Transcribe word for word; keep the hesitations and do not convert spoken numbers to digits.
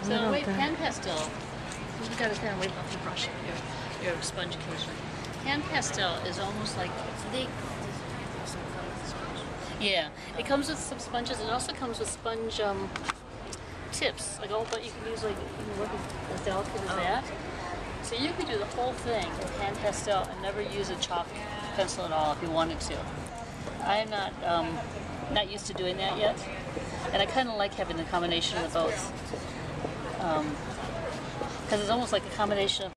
So wait, hand pastel. You got to kind of wait off your brush, your, your sponge occasionally. Hand pastel is almost like the. Yeah, it comes with some sponges. It also comes with sponge um, tips, like all, but you can use like you can work as delicate as that. So you could do the whole thing with hand pastel and never use a chalk pencil at all if you wanted to. I am not um, not used to doing that yet, and I kind of like having the combination of both, because um, it's almost like a combination of